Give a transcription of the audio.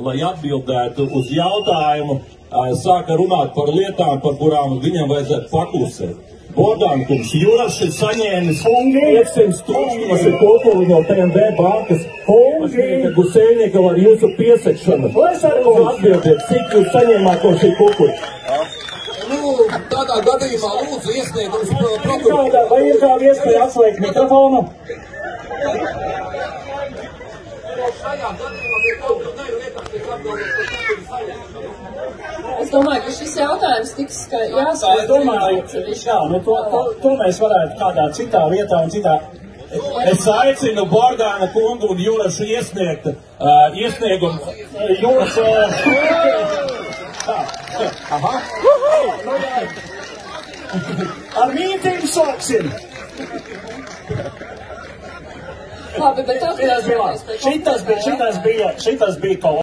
lai atbildētu uz jautājumu, sāka runāt par lietām, par kurām viņam vajadzētu paklusēt. Bogdankungs, Juras ir saņēmis 500 tūkstoši kopulu no TMD bankas. Pašnieka Gusēnieka ar jūsu piesakšanu. Atbildiet, cik jūs saņēmāt no šī kopula? Nu, tādā gadījumā lūdzu iesniegums prokuratūrai. Vai ir kāda iespēja atslēgt mikrofonu? Šajā gadījumā ir kaut kas nevienkārši atbildēt, ka tas ir saņemts. Es domāju, ka šis jautājums tiks jāsaka. Es domāju, jā, nu to mēs varētu kādā citā vietā un citā. Es aicinu Bogdana kungu un Jurašu iesniegt iesniegumu. Jūs, Aha. ar mītību sāksim. Labi, bet atgriežamies pie Šitas bija kaut